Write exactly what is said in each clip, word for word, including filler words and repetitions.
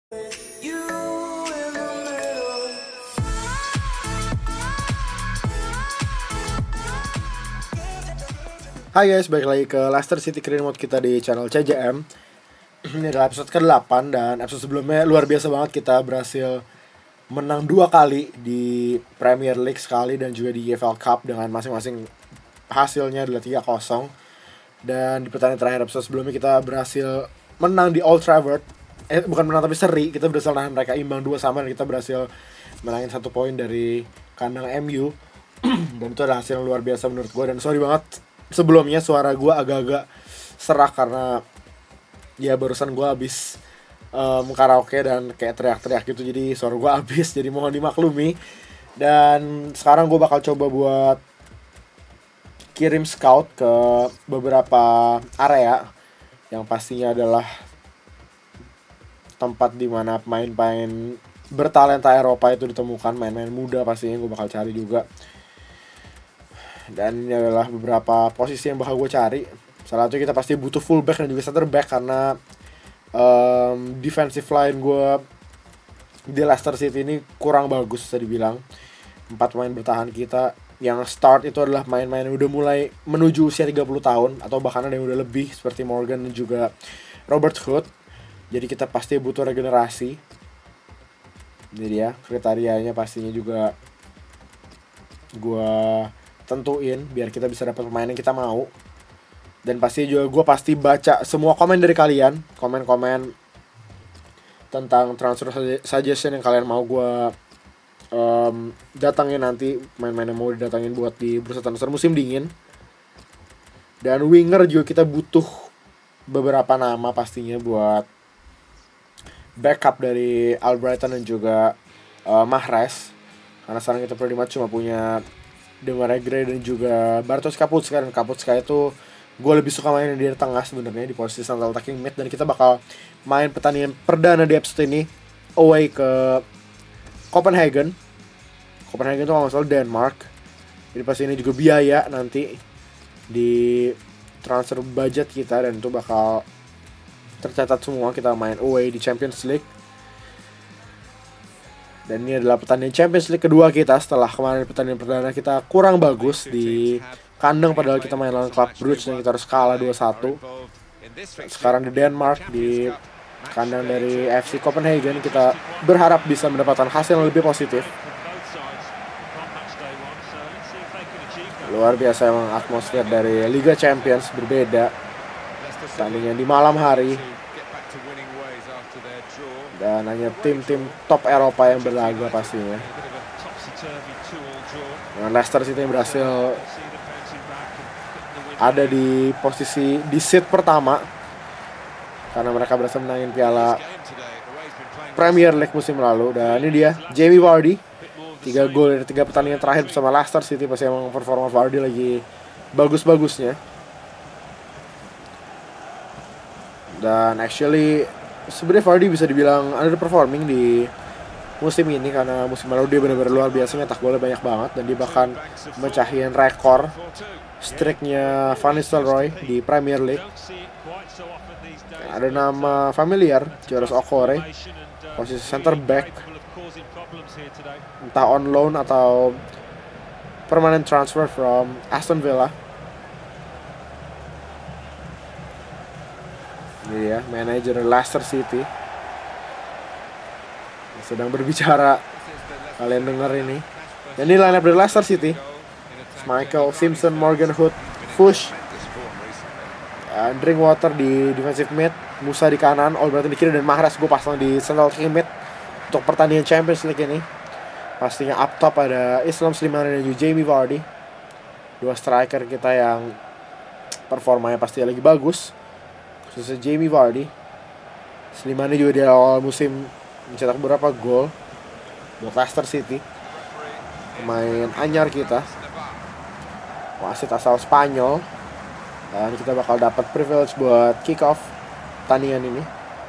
Hai guys, balik lagi ke Leicester City Career Mode kita di channel C J M. Ini adalah episode ke delapan dan episode sebelumnya luar biasa banget. Kita berhasil menang dua kali di Premier League sekali dan juga di E F L Cup dengan masing-masing hasilnya adalah tiga kosong. Dan di pertandingan terakhir episode sebelumnya kita berhasil menang di Old Trafford. Eh bukan menang tapi seri, kita berhasil nahan mereka imbang dua sama dan kita berhasil menangin satu poin dari kandang M U. Dan itu adalah hasil yang luar biasa menurut gue. Dan sorry banget sebelumnya suara gue agak-agak serak karena ya barusan gue habis um, karaoke dan kayak teriak-teriak gitu, jadi suara gue habis, jadi mohon dimaklumi. Dan sekarang gue bakal coba buat kirim scout ke beberapa area yang pastinya adalah tempat dimana pemain-pemain bertalenta Eropa itu ditemukan, main-main muda pastinya gue bakal cari juga. Dan ini adalah beberapa posisi yang bakal gue cari. Salah satu kita pasti butuh fullback dan juga center back karena um, defensive line gue di Leicester City ini kurang bagus bisa dibilang. Empat pemain bertahan kita yang start itu adalah main-main yang udah mulai menuju usia tiga puluh tahun atau bahkan ada yang udah lebih seperti Morgan dan juga Robert Hood. Jadi kita pasti butuh regenerasi. Jadi ya kriterianya pastinya juga gue tentuin biar kita bisa dapat pemain yang kita mau. Dan pasti juga gue pasti baca semua komen dari kalian, komen-komen tentang transfer suggestion yang kalian mau gue um, datangin nanti, main-main yang mau didatangin buat di bursa transfer musim dingin. Dan winger juga kita butuh beberapa nama pastinya buat backup dari Albrighton dan juga uh, Mahrez. Karena sekarang kita pretty much cuma punya Demarai Gray dan juga Bartosz Kapustka. Dan Kapustka itu gue lebih suka main di tengah sebenarnya di posisi central attacking mid. Dan kita bakal main pertandingan perdana di episode ini away ke Copenhagen. Copenhagen itu kalau nggak salah Denmark. Jadi pasti ini juga biaya nanti di transfer budget kita, dan itu bakal tercatat semua kita main away di Champions League. Dan ini adalah pertandingan Champions League kedua kita setelah kemarin pertandingan perdana kita kurang bagus di kandang padahal kita main lawan Club Brugge dan kita harus kalah dua satu. Sekarang di Denmark di kandang dari F C Copenhagen kita berharap bisa mendapatkan hasil yang lebih positif. Luar biasa emang atmosfer dari Liga Champions, berbeda. Pertandingan di malam hari dan hanya tim-tim top Eropa yang berlaga pastinya. Dengan Leicester City yang berhasil ada di posisi di seat pertama karena mereka berhasil menangin piala Premier League musim lalu. Dan ini dia Jamie Vardy, tiga gol dari tiga pertandingan terakhir bersama Leicester City. Pasti emang performa Vardy lagi bagus-bagusnya. Dan actually sebenarnya Vardy bisa dibilang underperforming di musim ini karena musim lalu dia benar-benar luar biasa, nyetak golnya banyak banget dan dia bahkan mecahin rekor streaknya Van Nistelrooy di Premier League. Dan ada nama familiar, Joris Okore, posisi center back, entah on loan atau permanent transfer from Aston Villa. Ini ya, manajer Leicester City sedang berbicara, kalian dengar ini. Dan ini lineup dari Leicester City: Michael, Simpson, Morgan, Hood, Fuchs, uh, Drinkwater di defensive mid, Musa di kanan, Albrighton di kiri, dan Mahrez gue pasang di central attacking mid untuk pertandingan Champions League ini. Pastinya up top ada Islam Slimani dan juga Jamie Vardy, dua striker kita yang performanya pasti lagi bagus, khususnya Jamie Vardy. Slimani juga di awal musim mencetak beberapa gol buat Leicester City, pemain anyar kita, wasit asal Spanyol. Dan kita bakal dapat privilege buat kick off pertandingan ini.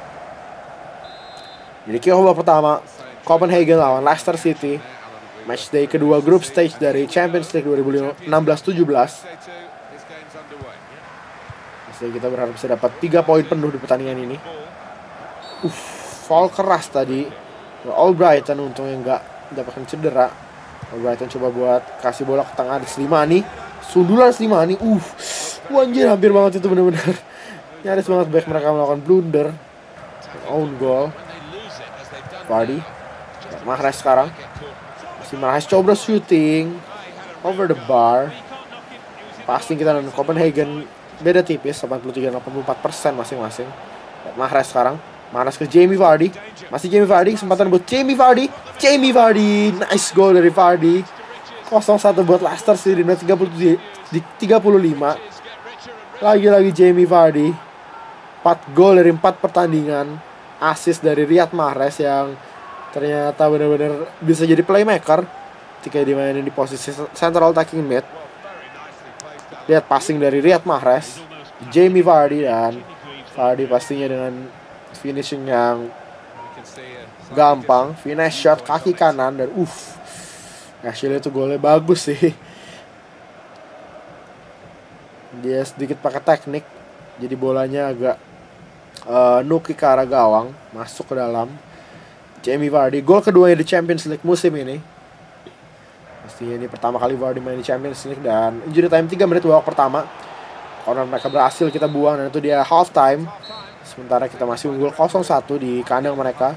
Jadi kick off pertama Copenhagen lawan Leicester City, match day kedua group stage dari Champions League dua ribu enam belas tujuh belas. Jadi kita berharap bisa dapat tiga poin penuh di pertandingan ini. Uff, foul keras tadi. Albrighton untungnya nggak mendapatkan cedera. Albrighton coba buat kasih bola ke tengah di Slimani. Sundulan Slimani. Uh, anjir hampir banget itu bener-bener. Nyaris banget back mereka melakukan blunder. Own goal. Vardy. Mahrez sekarang. Masih Mahrez coba shooting. Over the bar. Passing kita dan Copenhagen beda tipis, delapan puluh tiga dan delapan puluh empat persen masing-masing. Mahrez sekarang. Mahrez ke Jamie Vardy. Masih Jamie Vardy. Kesempatan buat Jamie Vardy. Jamie Vardy. Nice goal dari Vardy. nol satu buat Leicester City di menit tiga puluh lima. Lagi-lagi Jamie Vardy. empat gol dari empat pertandingan. Assist dari Riyad Mahrez yang ternyata benar-benar bisa jadi playmaker ketika dimainin di posisi central attacking mid. Lihat passing dari Riyad Mahrez, Jamie Vardy, dan Vardy pastinya dengan finishing yang gampang. Finesse shot kaki kanan dan uff, hasilnya itu golnya bagus sih. Dia sedikit pakai teknik, jadi bolanya agak uh, nuki ke arah gawang, masuk ke dalam. Jamie Vardy, gol keduanya di Champions League musim ini. Pastinya ini pertama kali Vardy main di Champions League. Dan injury time tiga menit babak pertama. Corner mereka berhasil kita buang dan itu dia half time. Sementara kita masih unggul nol satu di kandang mereka.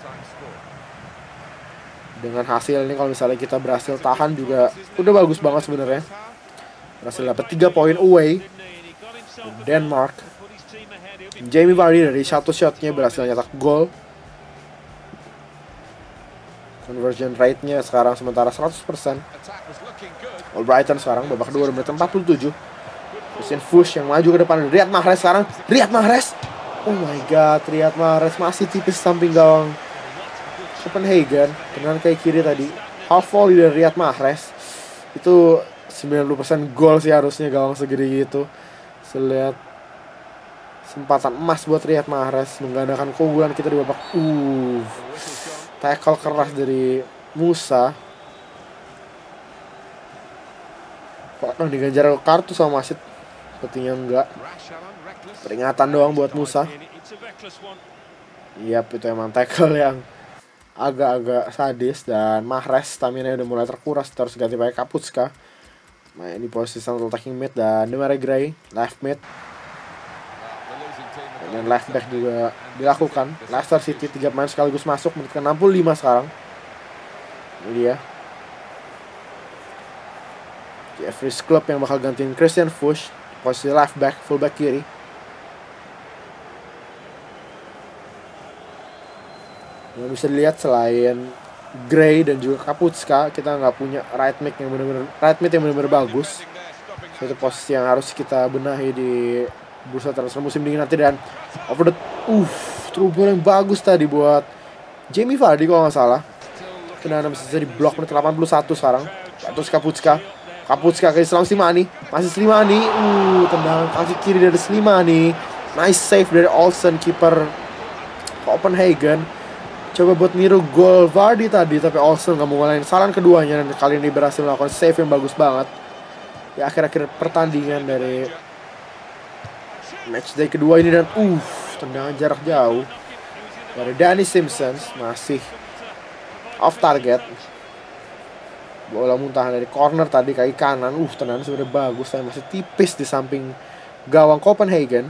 Dengan hasil ini kalau misalnya kita berhasil tahan juga udah bagus banget sebenarnya. Berhasil dapat tiga poin away Denmark. Jamie Vardy dari satu shotnya berhasil nyetak gol. Conversion rate-nya sekarang sementara seratus persen. Albrighton sekarang babak kedua menit empat puluh tujuh. Christian Fuchs yang maju ke depan. Riyad Mahrez sekarang. Riyad Mahrez. Oh my god, Riyad Mahrez masih tipis samping gawang Copenhagen. Dengan kayak kiri tadi. Half volley dari Riyad Mahrez. Itu sembilan puluh persen gol sih harusnya gawang segede gitu. Saya lihat kesempatan emas buat Riyad Mahrez menggandakan keunggulan kita di babak. Uh. Tackle keras dari Musa. Apakah diganjar kartu sama wasit? Sepertinya enggak. Peringatan doang buat Musa. Yap, itu emang tackle yang agak-agak sadis. Dan Mahrez stamina udah mulai terkuras, terus ganti pakai Kapustka. Main di posisi central attacking mid. Dan Demarai Gray left mid. Dan left back juga dilakukan. Leicester City tiga pemain sekaligus masuk menit ke enam puluh lima sekarang. Ini dia Jeffries Club yang bakal gantiin Christian Fuchs posisi left back, full back kiri. Yang bisa dilihat selain Gray dan juga Kapustka, kita nggak punya right mid yang benar-benar right mid yang benar-benar bagus. Itu posisi yang harus kita benahi di bursa transfer musim dingin nanti. Dan over the uh through ball yang bagus tadi buat Jamie Vardy kalau nggak salah. Tendangan bisa jadi blok menit delapan puluh satu sekarang. Terus Kapustka Kapustka ke Islam Slimani. Masih Slimani. Uh tendangan kaki kiri dari Slimani. Nice save dari Olsen, kiper Copenhagen. Coba buat niru gol Vardy tadi, tapi Olsen nggak mau ngalahin kesalahan keduanya. Dan kali ini berhasil melakukan save yang bagus banget di akhir-akhir pertandingan dari matchday kedua ini. Dan uh tendangan jarak jauh dari Danny Simpson, masih off target. Bola muntahan dari corner tadi kaki kanan. Uh tendangan sudah bagus, saya masih tipis di samping gawang Copenhagen.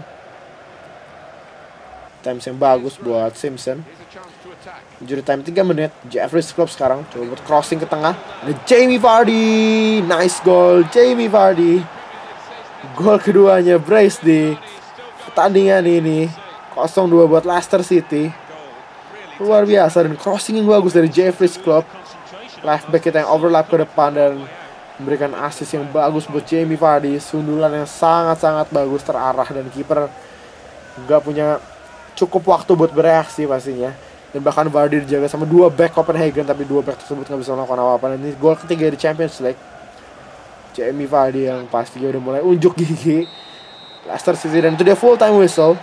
Times yang bagus buat Simpson. Injury time tiga menit. Jeffries Club sekarang coba buat crossing ke tengah. Ada Jamie Vardy. Nice goal Jamie Vardy. Gol keduanya brace di pertandingan ini. nol dua buat Leicester City. Luar biasa. Dan crossing yang bagus dari Jeffries Club. Left back kita yang overlap ke depan dan memberikan assist yang bagus buat Jamie Vardy. Sundulan yang sangat-sangat bagus terarah. Dan kiper gak punya cukup waktu buat bereaksi pastinya. Dan bahkan Vardy dijaga sama dua back Copenhagen, tapi dua back tersebut gak bisa melakukan apa-apa. Dan ini gol ketiga di Champions League. Jamie Vardy yang pastinya udah mulai unjuk gigi. Leicester City, dan itu dia full time whistle.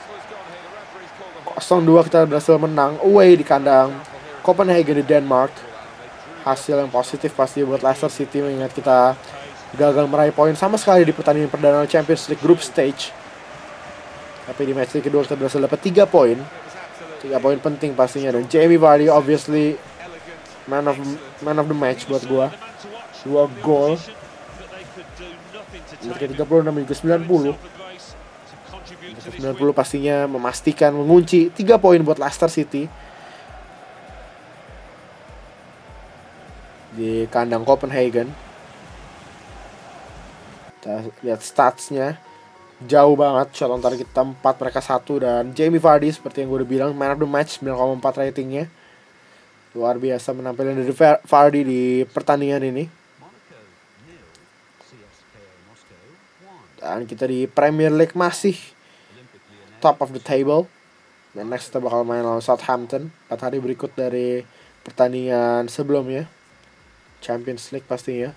nol dua kita berhasil menang away di kandang Copenhagen di Denmark. Hasil yang positif pasti buat Leicester City, mengingat kita gagal meraih poin sama sekali di pertandingan perdana Champions League Group Stage. Tapi di match kedua kita berhasil dapat tiga poin. Tiga poin penting pastinya, dan Jamie Vardy obviously man of man of the match buat gua. Dua gol. Menit tiga puluh enam dan juga sembilan puluh. sembilan puluh pastinya memastikan mengunci tiga poin buat Leicester City di kandang Copenhagen. Kita lihat statsnya, jauh banget, shot on target kita empat, mereka satu, dan Jamie Vardy seperti yang gue udah bilang man of the match, sembilan koma empat ratingnya. Luar biasa penampilan dari Vardy di pertandingan ini. Dan kita di Premier League masih top of the table. Dan next kita bakal main lawan Southampton empat hari berikut dari pertandingan sebelumnya, Champions League pastinya.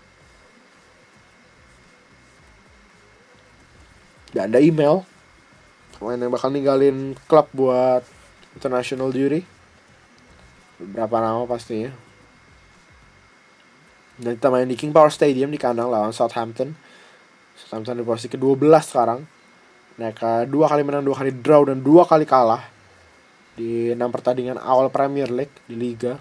Dan ada email pemain yang bakal ninggalin klub buat international duty, beberapa nama pastinya. Dan kita main di King Power Stadium di kandang lawan Southampton. Southampton di posisi ke dua belas sekarang. Mereka dua kali menang, dua kali draw, dan dua kali kalah di enam pertandingan awal Premier League di Liga.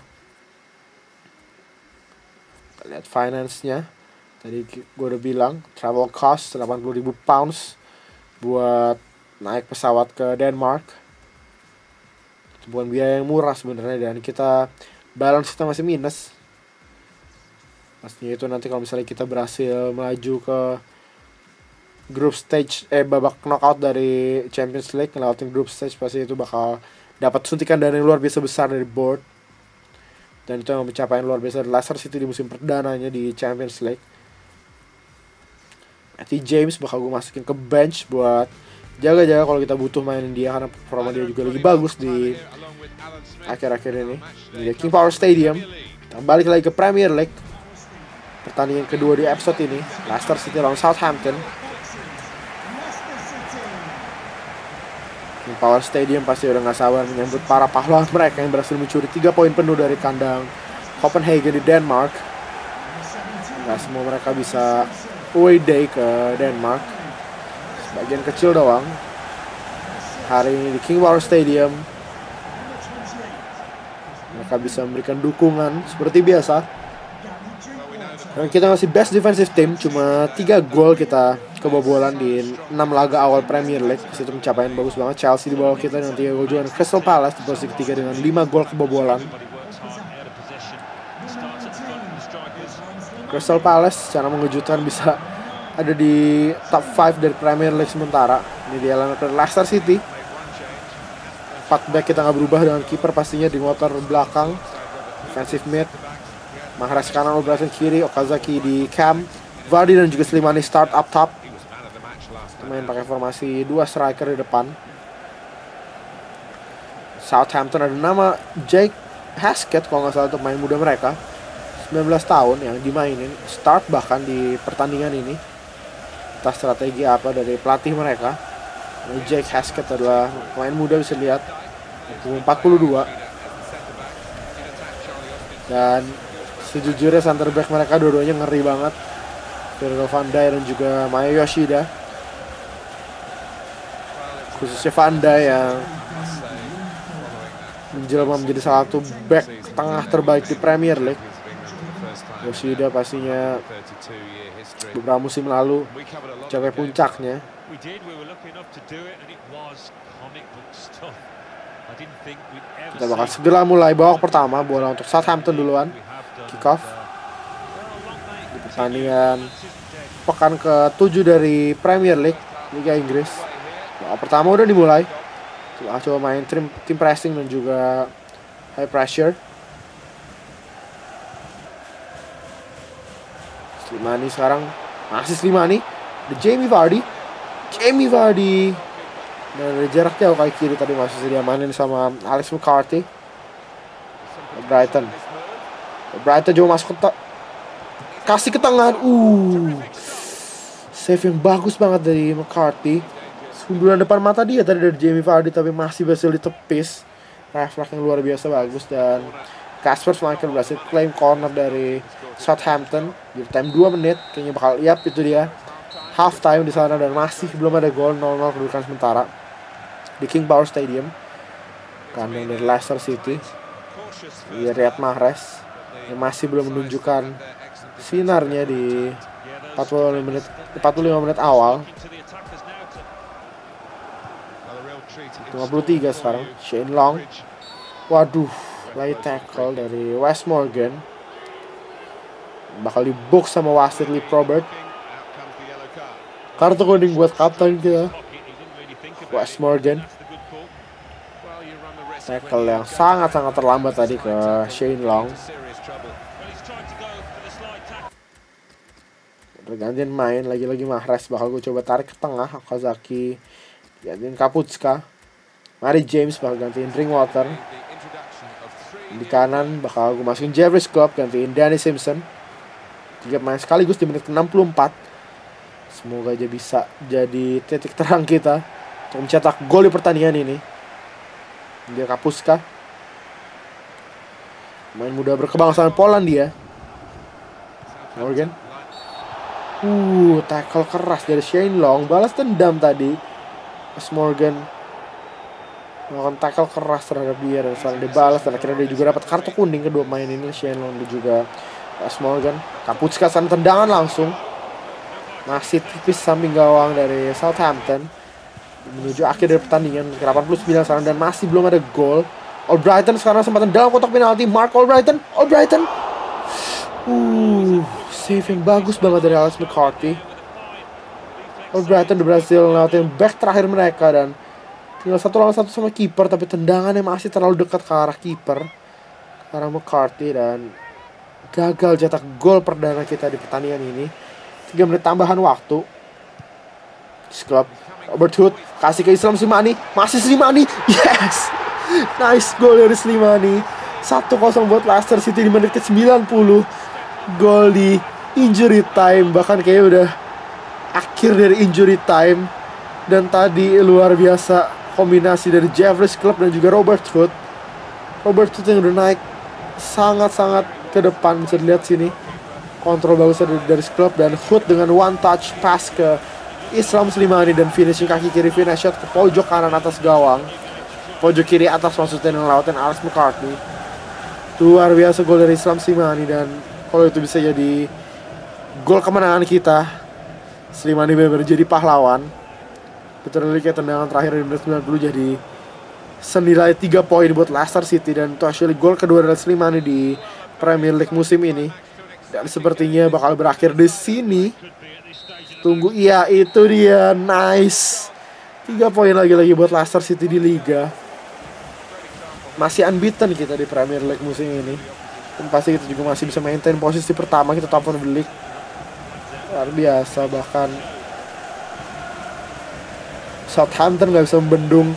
Kita lihat finance-nya. Tadi gue udah bilang travel cost delapan puluh ribu pounds buat naik pesawat ke Denmark. Itu bukan biaya yang murah sebenarnya, dan kita balance kita masih minus. Pastinya itu nanti kalau misalnya kita berhasil melaju ke group stage, eh babak knockout dari Champions League, ngelewatin group stage, pasti itu bakal dapat suntikan dana yang luar biasa besar dari board. Dan itu yang pencapaian luar biasa dari Leicester City di musim perdananya di Champions League. Matty James bakal gue masukin ke bench buat jaga-jaga kalau kita butuh mainin dia, karena performa dia juga lagi bagus di akhir-akhir ini. Di King Power Stadium. Kita balik lagi ke Premier League, pertandingan kedua di episode ini, Leicester City lawan Southampton. King Power Stadium pasti udah gak sabar menyambut para pahlawan mereka yang berhasil mencuri tiga poin penuh dari kandang Copenhagen di Denmark. Gak semua mereka bisa away day ke Denmark, sebagian kecil doang. Hari ini di King Power Stadium mereka bisa memberikan dukungan seperti biasa. Dan kita masih best defensive team, cuma tiga gol kita kebobolan di enam laga awal Premier League. Itu pencapaian bagus banget. Chelsea di bawah kita dengan tiga gol juga. Crystal Palace di posisi ketiga dengan lima gol kebobolan. Crystal Palace secara mengejutkan bisa ada di top lima dari Premier League sementara. Ini dia lawan Leicester City. Empat back kita nggak berubah, dengan kiper pastinya di motor belakang, defensive mid Mahrez kanan, Obrazen kiri, Okazaki di cam, Vardy dan juga Slimani start up top. Main pakai formasi dua striker di depan. Southampton ada nama Jake Haskett kalau nggak salah untuk main muda mereka, sembilan belas tahun yang dimainin start bahkan di pertandingan ini. Entah strategi apa dari pelatih mereka. Jake Haskett adalah pemain muda, bisa lihat empat puluh dua. Dan sejujurnya center back mereka dua-duanya ngeri banget, Virgil van Dijk dan juga Maya Yoshida. Khususnya Van Dijk yang menjelma menjadi salah satu back tengah terbaik di Premier League. Yoshida pastinya beberapa musim lalu capai puncaknya. Kita bakal segera mulai babak pertama. Bola untuk Southampton duluan. Kick off di pertandingan pekan ke tujuh dari Premier League Liga Inggris. Babak pertama udah dimulai. Coba, coba main tim, tim pressing dan juga high pressure. Slimani sekarang masih Slimani. The Jamie Vardy. Jamie Vardy. Dan dari jarak jauh kaki kiri tadi masih dia mainin sama Alex McCarthy. Brighton. Brighton juga masuk ke kasih ke tangan. Uh. Save yang bagus banget dari McCarthy. Sundulan depan mata dia tadi dari Jamie Vardy, tapi masih berhasil ditepis. Refleks yang luar biasa bagus, dan Kasper Schmeichel berhasil claim corner dari Southampton di time dua menit. Kayaknya bakal yap itu dia half time di sana, dan masih belum ada gol. Nol nol kedudukan sementara di King Power Stadium. kandang dari Leicester City. Riyad Mahrez yang masih belum menunjukkan sinarnya di empat puluh lima menit empat puluh lima menit awal. lima puluh tiga sekarang. Shane Long. Waduh, late tackle dari Wes Morgan. Bakal dibox sama wasit Lee Probert. Kartu kuning buat kapten kita, Wes Morgan. Tackle yang sangat-sangat terlambat tadi ke Shane Long. Bergantian main, lagi-lagi Mahrez. Bakal gue coba tarik ke tengah. Okazaki gantiin Kapustka. Mari James bakal gantiin Drinkwater. Di kanan bakal gue masukin Jeffrey Sklopp, gantiin Danny Simpson. Tiga main sekaligus di menit ke enam puluh empat. Semoga aja bisa jadi titik terang kita untuk mencetak gol di pertandingan ini. Dia Kapustka, main muda berkebangsaan Polandia. Morgan. Uh, tackle keras dari Shane Long. Balas dendam tadi. Wes Morgan melakukan tackle keras terhadap dia dan setelah dibalas, dan akhirnya dia juga dapat kartu kuning. Kedua main ini, Shane Long dan juga Wes Morgan. Kapustka sana tendangan langsung. Masih tipis samping gawang dari Southampton. Menuju akhir dari pertandingan delapan puluh sembilan sekarang dan masih belum ada gol. Albrighton sekarang sempat dalam kotak penalti. Mark Albrighton. Albrighton. Uh, save yang bagus banget dari Alex McCarthy. Albrighton berhasil ngelawatin back terakhir mereka dan tinggal satu lawan satu sama kiper, tapi tendangannya masih terlalu dekat ke arah kiper, ke arah McCarthy, dan gagal cetak gol perdana kita di pertandingan ini. Tiga menit tambahan waktu. Sklopp, Robert Hood kasih ke Islam Slimani. Masih Slimani. Yes. Nice gol dari Slimani. satu kosong buat Leicester City di menit ke sembilan puluh. Gol di injury time. Bahkan kayaknya udah akhir dari injury time. Dan tadi luar biasa kombinasi dari Jeffrey Sklopp dan juga Robert Hood. Robert Hood yang udah naik sangat-sangat ke depan, bisa dilihat sini. Kontrol bagus dari, dari Sklopp, dan Hood dengan one touch pass ke Islam Slimani dan finishing kaki kiri finish shot ke pojok kanan atas gawang. Pojok kiri atas maksudnya, dengan lawatan Alex McCarthy. Luar biasa gol dari Islam Slimani, dan kalau itu bisa jadi gol kemenangan kita, Slimani benar-benar jadi pahlawan. Literally kayak tendangan terakhir di menit sembilan puluh jadi senilai tiga poin buat Leicester City, dan itu actually gol kedua dari Slimani di Premier League musim ini. Dan sepertinya bakal berakhir di sini. Tunggu, iya itu dia, nice. Tiga poin lagi-lagi buat Leicester City di Liga. Masih unbeaten kita di Premier League musim ini. Dan pasti kita juga masih bisa maintain posisi pertama kita top of the league. Luar biasa, bahkan Southampton gak bisa membendung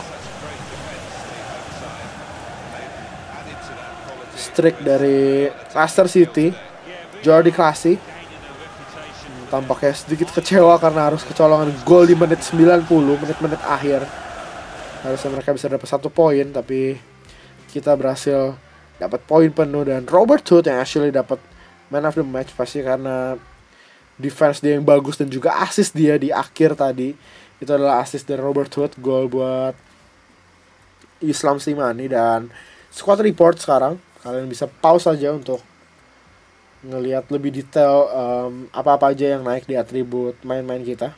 streak dari Leicester City. Jordi Clasie tampaknya sedikit kecewa karena harus kecolongan gol di menit sembilan puluh, menit-menit akhir. Harusnya mereka bisa dapat satu poin, tapi kita berhasil dapat poin penuh. Dan Robert Hood yang actually dapat man of the match, pasti karena defense dia yang bagus dan juga assist dia di akhir tadi. Itu adalah assist dari Robert Hood, gol buat Islam Slimani. Dan squad report sekarang, kalian bisa pause saja untuk ngelihat lebih detail um, apa-apa aja yang naik di atribut main-main kita.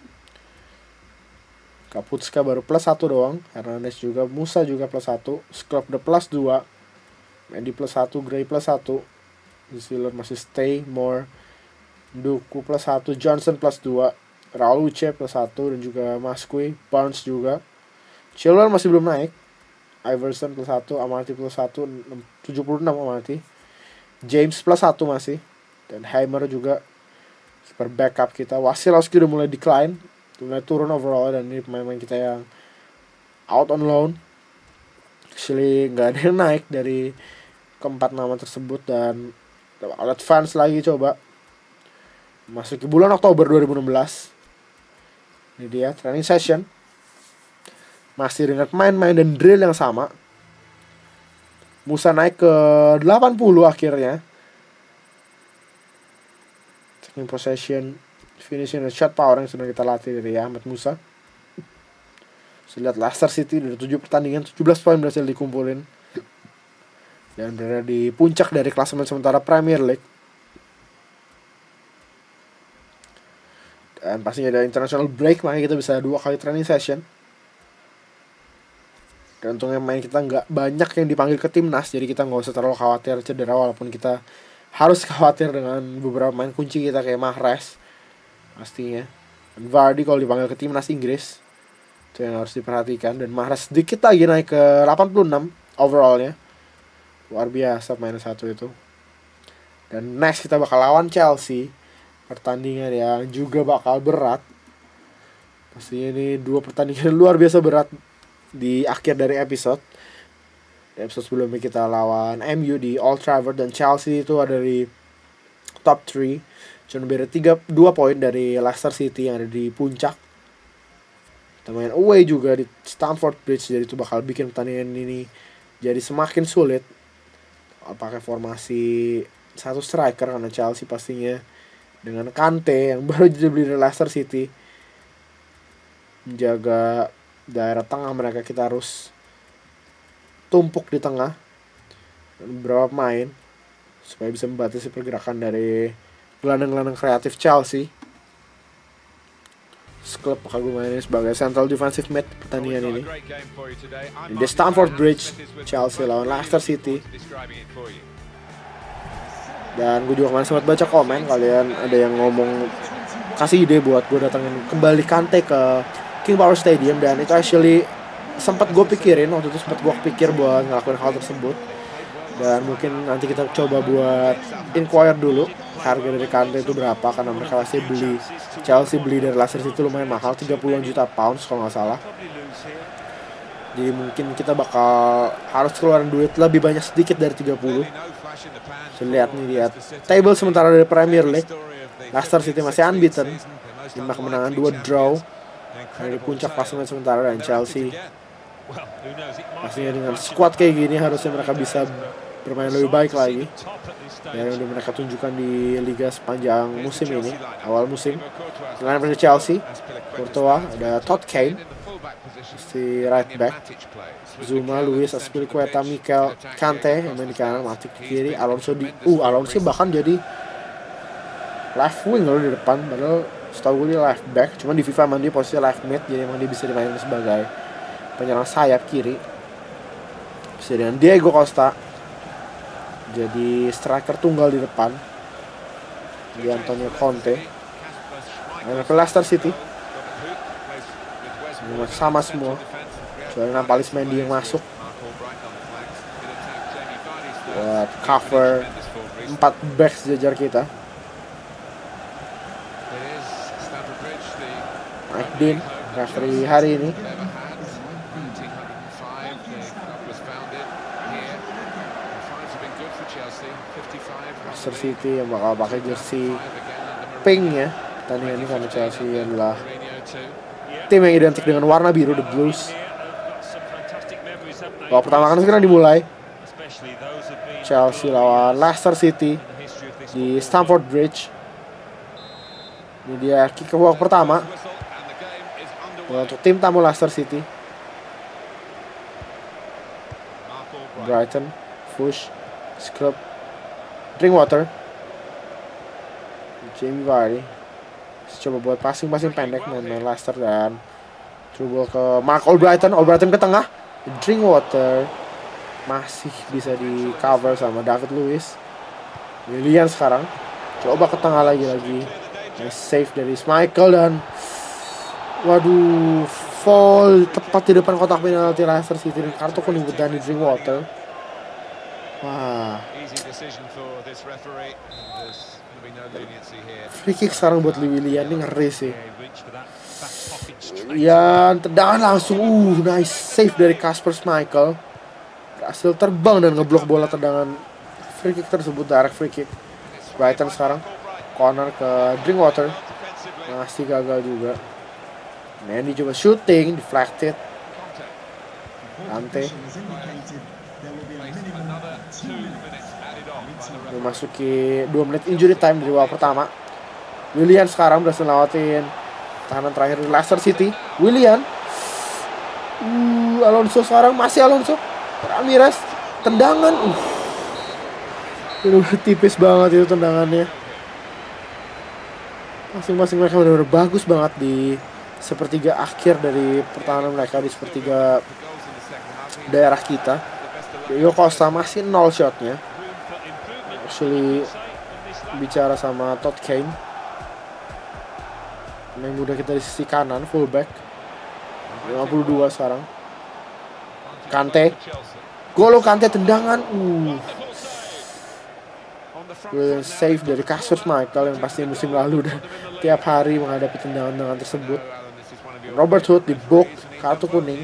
Kapustka baru plus satu doang, Hernandez juga, Musa juga plus satu, Sklopp udah plus dua, Mendy plus satu, Gray plus satu, Ziller masih stay, Moore, Duku plus satu, Johnson plus dua, Raul Uche plus satu, dan juga Masqué, Barnes juga. Chilwell masih belum naik, Iverson plus satu, Amarty plus satu, tujuh puluh enam Amarty, James plus satu masih, dan Heimer juga super backup kita. Wasilowski udah mulai decline, mulai turun overall, dan ini pemain-pemain kita yang out on loan. Actually nggak ada yang naik dari keempat nama tersebut. Dan outlet fans lagi coba masuk ke bulan Oktober dua ribu enam belas. Ini dia training session, masih dengan pemain-pemain dan drill yang sama. Musa naik ke delapan puluh akhirnya. Taking possession, finishing dan shot power yang sedang kita latih dari Ahmed Musa. Saya lihat Leicester City dari tujuh pertandingan, tujuh belas poin berhasil dikumpulin. dan berada di puncak dari klasemen sementara Premier League. Dan pastinya ada international break, makanya kita bisa dua kali training session. Dan untungnya main kita nggak banyak yang dipanggil ke timnas, jadi kita nggak usah terlalu khawatir cedera, walaupun kita harus khawatir dengan beberapa main kunci kita kayak Mahrez pastinya. Dan Vardy kalau dipanggil ke timnas Inggris, itu yang harus diperhatikan. Dan Mahrez sedikit lagi naik ke delapan puluh enam overallnya. Luar biasa main satu itu. Dan next kita bakal lawan Chelsea, pertandingan yang juga bakal berat. Pastinya ini dua pertandingan luar biasa berat di akhir dari episode. Di episode sebelumnya kita lawan M U di Old Trafford, dan Chelsea itu ada di top tiga. Cuma beda tiga, dua poin dari Leicester City yang ada di puncak. Kita main away juga di Stamford Bridge, jadi itu bakal bikin pertandingan ini jadi semakin sulit. Pakai formasi satu striker karena Chelsea pastinya dengan Kante yang baru dibeli dari Leicester City menjaga daerah tengah mereka. Kita harus tumpuk di tengah beberapa pemain supaya bisa membatasi pergerakan dari gelandang-gelandang kreatif Chelsea. Klub bakal gue mainin sebagai central defensive mid pertandingan ini di Stamford Bridge, Chelsea lawan Leicester City. Dan gue juga kemarin sempat baca komen kalian ada yang ngomong kasih ide buat gue datangin kembali Kante ke King Power Stadium, dan itu actually sempat gue pikirin waktu itu, sempat gue pikir buat ngelakuin hal tersebut. Dan mungkin nanti kita coba buat inquire dulu harga dari Kante itu berapa, karena mereka pasti beli, Chelsea beli dari Leicester City lumayan mahal, tiga puluh juta pounds kalau nggak salah. Jadi mungkin kita bakal harus keluarin duit lebih banyak sedikit dari tiga puluh. So, lihat nih, lihat table sementara dari Premier League. Leicester City masih unbeaten, lima kemenangan, dua draw dari puncak klasemen sementara. Dan Chelsea pastinya dengan squad kayak gini harusnya mereka bisa bermain lebih baik lagi dari yang mereka tunjukkan di liga sepanjang musim ini, awal musim. Dengan pada Chelsea, Courtois, ada Todd Kane si right back, Zuma, Luis, Azpilicueta, Mikel, Kante yang main di kanan, Matic di kiri, Alonso di uh Alonso bahkan jadi left wing loh di depan, padahal setahu gue dia left back, cuman di FIFA emang dia posisi left mid, jadi emang dia bisa dimainin sebagai penyerang sayap kiri. Bisa dengan Diego Costa jadi striker tunggal di depan, di Antonio Conte. Nah, Leicester City sama semua, soalnya Nampalis main dia yang masuk buat cover empat back sejajar kita. Mike Dean referee hari ini. Leicester City yang bakal pakai jersey pink ya pertandingan ini, karena Chelsea adalah tim yang identik dengan warna biru, the Blues. Babak pertama kan sekarang dimulai. Chelsea lawan Leicester City di Stamford Bridge. Ini dia kick babak pertama untuk tim tamu Leicester City. Brighton, Fuchs, Scrub, Drinkwater, Jamie Vardy. Coba buat passing-passing pendek main Leicester, dan coba ke Mark Albrighton, Albrighton ke tengah, Drinkwater masih bisa di cover sama David Luiz. Willian sekarang coba ke tengah lagi-lagi, nice save dari Schmeichel, dan waduh, fall tepat di depan kotak penalti Leicester City, dan kartu kuning buat Danny Drinkwater. Wah, free kick sekarang buat Lee Willian, ini ngeri sih. Ya, tendangan langsung, uh, nice save dari Kasper Schmeichel. Berhasil terbang dan ngeblok bola tendangan free kick tersebut, direct free kick. Brighton sekarang corner ke Drinkwater, masih gagal juga. Mendy coba shooting, deflected. Kante memasuki dua menit injury time dari babak pertama. Willian sekarang berhasil lewatin tahanan terakhir di Leicester City. Willian, uh, Alonso sekarang masih Alonso. Ramirez, tendangan, uh, Bener-bener tipis banget itu tendangannya. Masing-masing mereka benar-benar bagus banget di sepertiga akhir dari pertahanan mereka, di sepertiga daerah kita. Diego Costa masih nol shotnya. Actually bicara sama Todd Kane, yang muda kita di sisi kanan, fullback lima puluh dua sekarang. Kante, Golo Kante tendangan, uh, save dari Cassius Michael yang pasti musim lalu dan tiap hari menghadapi tendangan-tendangan tersebut. Robert Hood di box, kartu kuning.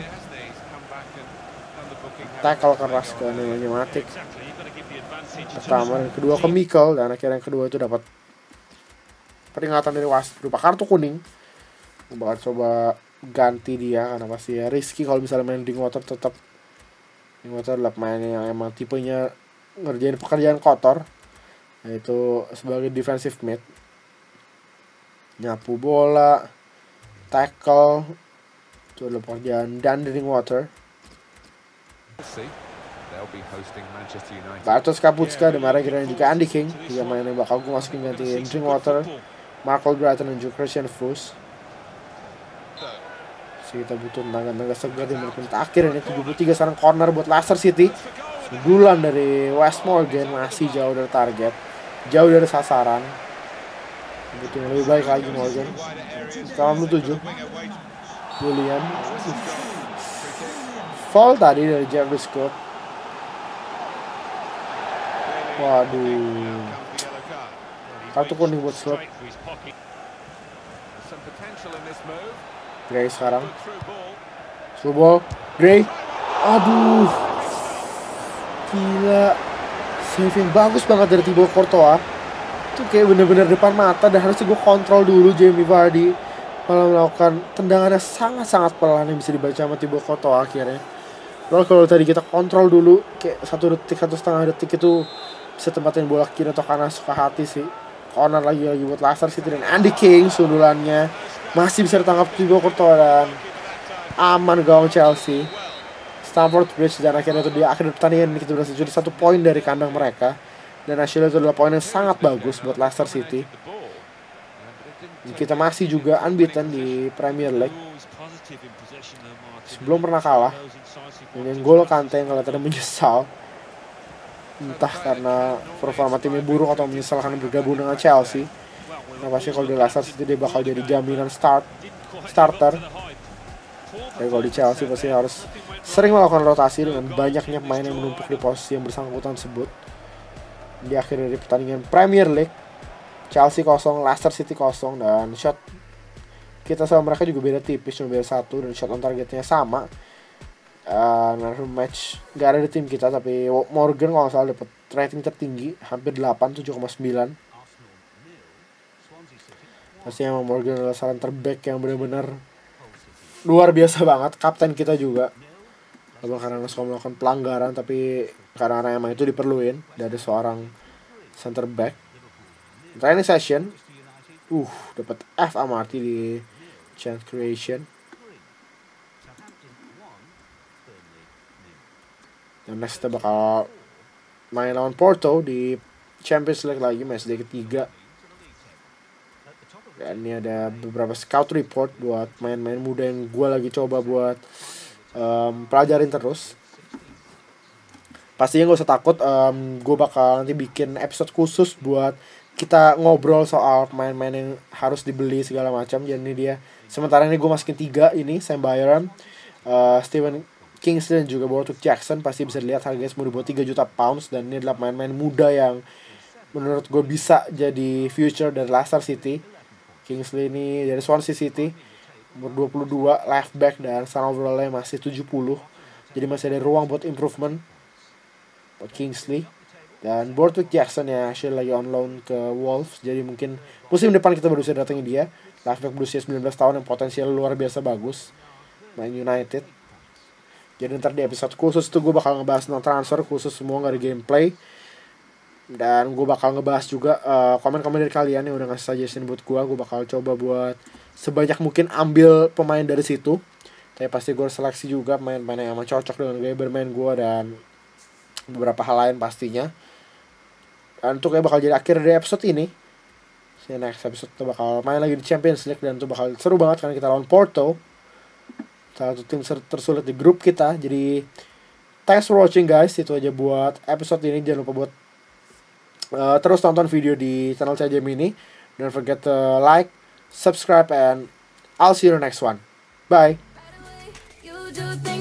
Tackle keras ke Nemanja Matic. Pertama dan kedua ke Mikel, dan akhirnya yang kedua itu dapat peringatan dari wasit berupa kartu kuning. Gue bakal coba ganti dia karena pasti ya risky kalau misalnya main Drinkwater. Tetap Drinkwater adalah pemain yang emang tipenya ngerjain pekerjaan kotor, yaitu sebagai defensive mid, nyapu bola, tackle, itu adalah pekerjaan dan Drinkwater. Bartosz Kapustka, Demarai Grant, dan juga Andy King, tiga main yang bakal gue masukin gantiin Drinkwater, Mark Albrighton, dan juga Christian Fuchs. Kita butuh tenaga-tenaga segar di menit akhir ini. Tujuh puluh tiga sekarang corner buat Leicester City. Sundulan dari Wes Morgan, masih jauh dari target, jauh dari sasaran. Butuh yang lebih baik lagi Morgan. Sekarang puluh tujuh Julian. Foul tadi dari Jeffrey Scott. Waduh, kartu kuning buat Slot. Gray sekarang, through ball, Gray, aduh, gila, saving bagus banget dari Thibaut Courtois. Itu kayak bener-bener depan mata dan harusnya gue kontrol dulu. Jamie Vardy malah melakukan tendangannya sangat-sangat pelan yang bisa dibaca sama Thibaut Courtois akhirnya. Lalu kalau tadi kita kontrol dulu, kayak satu detik, satu setengah detik itu bisa tempatin bola kiri atau kanan suka hati sih. Corner lagi-lagi buat Leicester City dan Andy King, sundulannya masih bisa ditangkap Thibaut Courtois dan aman gawang Chelsea. Stamford Bridge, dan akhirnya itu di akhir pertandingan ini kita berhasil jadi satu poin dari kandang mereka. Dan hasilnya itu adalah poin yang sangat bagus buat Leicester City. Kita masih juga unbeaten di Premier League, sebelum pernah kalah. Dengan gol Kante yang kelihatannya menyesal, entah karena performa timnya buruk atau menyesal karena bergabung dengan Chelsea. Nah pasti kalau di Leicester City dia bakal jadi jaminan start starter. Tapi kalau di Chelsea pasti harus sering melakukan rotasi dengan banyaknya pemain yang menumpuk di posisi yang bersangkutan tersebut. Di akhir dari pertandingan Premier League, Chelsea kosong, Leicester City kosong, dan shot kita sama mereka juga beda tipis, cuma beda satu, dan shot on targetnya sama. Uh, match gak ada di tim kita, tapi Morgan kalau nggak salah dapat rating tertinggi hampir delapan, tujuh koma sembilan. Pastinya Morgan adalah saran terbaik yang benar-benar luar biasa banget. Kapten kita juga, bukan karena suka melakukan pelanggaran, tapi karena emang itu diperluin dari seorang center back. Training session, uh dapat F Amarty di chance creation. Dan next kita bakal main lawan Porto di Champions League lagi, match day ketiga. Dan ini ada beberapa scout report buat main-main muda yang gue lagi coba buat um, pelajarin terus. Pastinya gak usah takut, um, gue bakal nanti bikin episode khusus buat kita ngobrol soal pemain-pemain yang harus dibeli segala macam. Jadi ini dia, sementara ini gue masukin tiga ini, Sam Byron, uh, Steven Kingsley, dan juga Borthwick Jackson. Pasti bisa dilihat harganya semua di bawah tiga juta pounds. Dan ini adalah pemain-pemain muda yang menurut gue bisa jadi future dari Leicester City. Kingsley ini dari Swansea City, umur dua puluh dua, left back, dan secara overallnya masih tujuh puluh. Jadi masih ada ruang buat improvement buat Kingsley. Dan Borthwick Jackson ya hasil lagi on loan ke Wolves, jadi mungkin musim depan kita baru bisa datangin dia. Left back berusia sembilan belas tahun yang potensial luar biasa bagus, main United. Jadi ntar di episode khusus tuh gue bakal ngebahas tentang transfer khusus semua, gak ada gameplay. Dan gue bakal ngebahas juga uh, komen-komen dari kalian yang udah ngasih suggestion buat gue. Gue bakal coba buat sebanyak mungkin ambil pemain dari situ. Tapi pasti gue seleksi juga pemain-pemain yang emang cocok dengan gaya bermain gue dan beberapa hal lain pastinya. Dan untuk ya bakal jadi akhir dari episode ini. Si next episode tuh bakal main lagi di Champions League dan tuh bakal seru banget karena kita lawan Porto, salah satu tim tersulit di grup kita. Jadi thanks for watching guys, itu aja buat episode ini. Jangan lupa buat uh, terus tonton video di channel C J Mini. Don't forget to like, subscribe, and I'll see you in the next one. Bye.